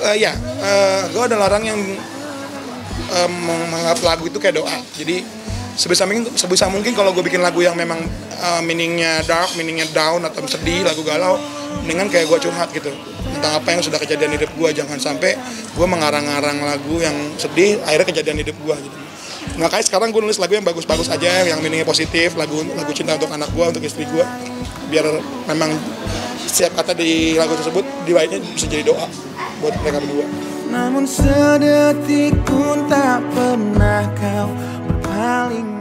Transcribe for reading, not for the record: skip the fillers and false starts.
Gue adalah orang yang menganggap lagu itu kayak doa. Jadi sebisa mungkin kalau gue bikin lagu yang memang meaningnya dark, meaningnya down atau sedih, lagu galau, mendingan kayak gue curhat gitu tentang apa yang sudah kejadian di hidup gue. Jangan sampai gue mengarang-arang lagu yang sedih akhirnya kejadian hidup gue gitu. Makanya sekarang gue nulis lagu yang bagus-bagus aja, yang meaningnya positif, lagu cinta untuk anak gue, untuk istri gue, biar memang setiap kata di lagu tersebut dibaiknya bisa jadi doa buat mereka berdua. Namun sedetik pun tak pernah kau berpaling.